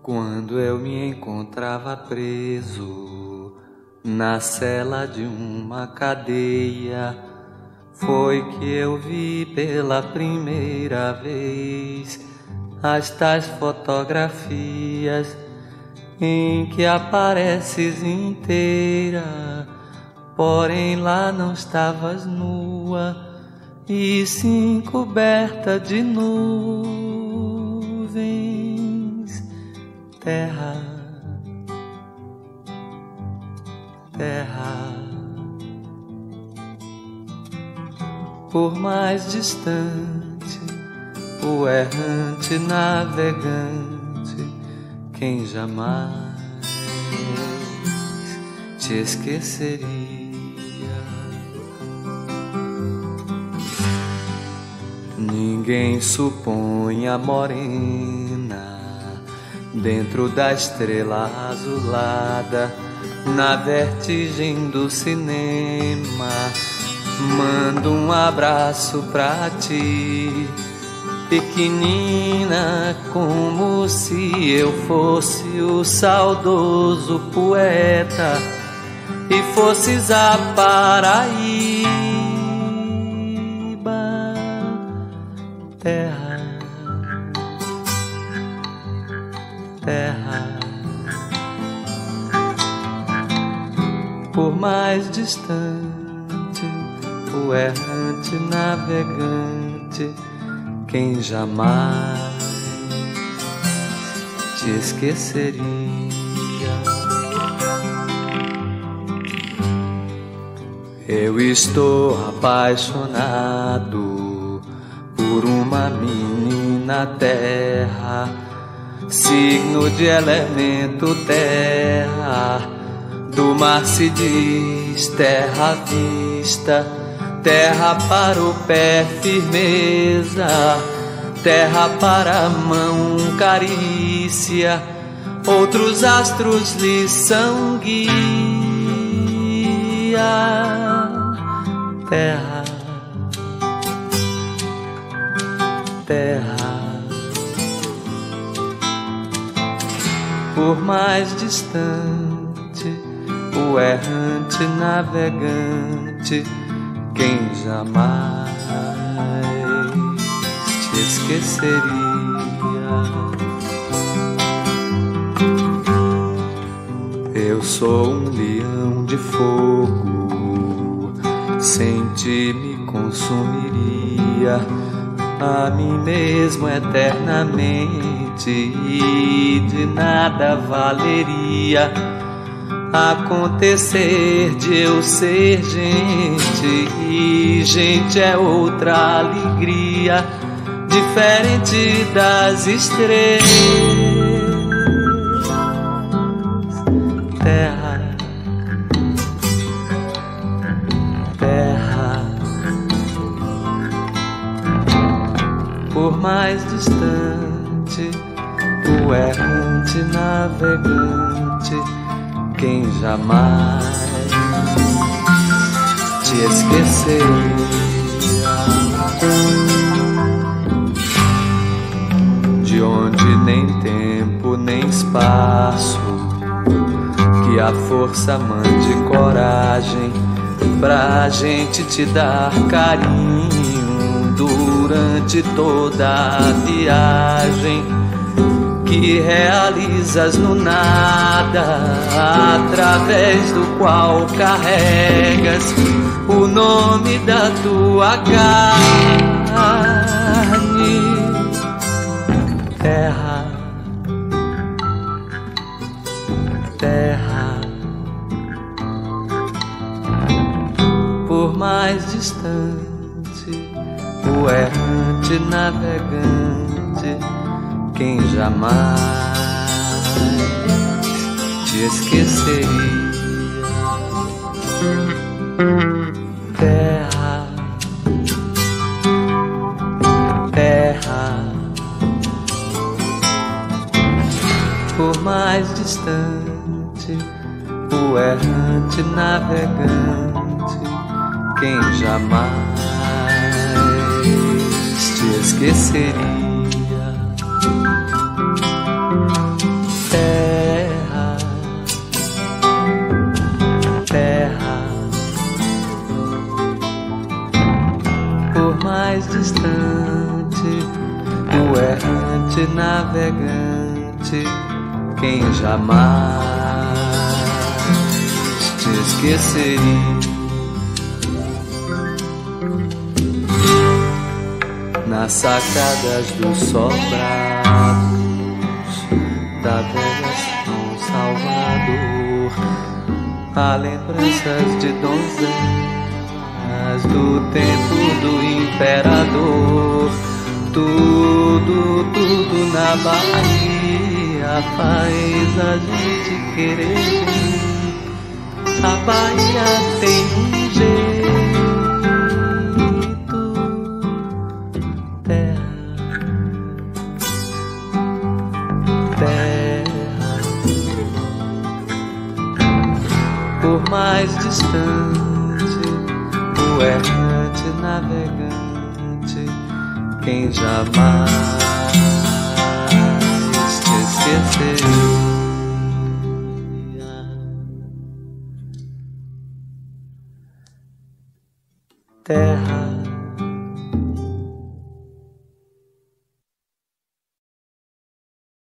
Quando eu me encontrava preso na cela de uma cadeia, foi que eu vi pela primeira vez as tais fotografias em que apareces inteira, porém lá não estavas nua, e sim coberta de nuvens. Terra, terra, por mais distante, o errante navegante, quem jamais te esqueceria. Ninguém supõe a morena dentro da estrela azulada, na vertigem do cinema. Mando um abraço pra ti, pequenina, como se eu fosse o saudoso poeta e fosses a Paraíba. Terra, terra, por mais distante, o errante navegante, quem jamais te esqueceria. Eu estou apaixonado por uma menina terra, signo de elemento terra, do mar se diz terra à vista, terra para o pé firmeza, terra para a mão carícia, outros astros lhe são guia. Terra, terra, por mais distante, o errante navegante, quem jamais te esqueceria. Eu sou um leão de fogo, sem ti me consumiria a mim mesmo eternamente, e de nada valeria acontecer de eu ser gente, e gente é outra alegria, diferente das estrelas. Terra, terra, por mais distante, o errante navegante, quem jamais te esqueceria. De onde nem tempo nem espaço, que a força mande coragem pra gente te dar carinho durante toda a viagem que realizas no nada, através do qual carregas o nome da tua carne. Terra, terra, por mais distante, o errante navegante, quem jamais te esqueceria. Terra, terra, por mais distante, o errante navegante, quem jamais te esqueceria. navegante, quem jamais te esqueceria. Nas sacadas dos sobrados da velha São Salvador, há lembranças de donzelas do tempo do imperador. Tudo na Bahia faz a gente querer vir. A Bahia tem um jeito, terra, por mais distante, o errante navegante, quem jamais te esqueceria. Terra,